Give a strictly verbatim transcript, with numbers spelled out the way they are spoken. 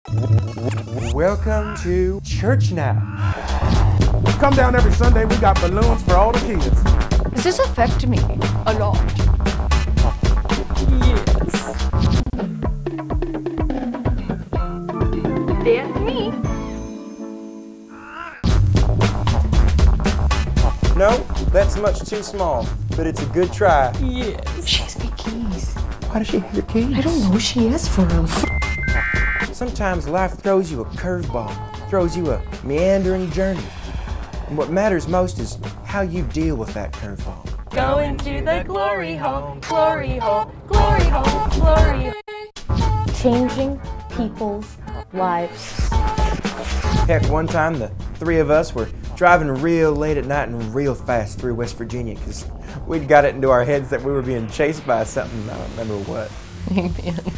Welcome to church now. Come down every Sunday, we got balloons for all the kids. Does this affect me a lot? Yes. That's me. No, that's much too small, but it's a good try. Yes. She has big keys. Why does she have your keys? I don't know. She asked for them. Sometimes life throws you a curveball, throws you a meandering journey. And what matters most is how you deal with that curveball. Going to the glory hole, glory hole, glory hole, glory hole. Changing people's lives. Heck, one time the three of us were driving real late at night and real fast through West Virginia because we'd got it into our heads that we were being chased by something. I don't remember what. Amen.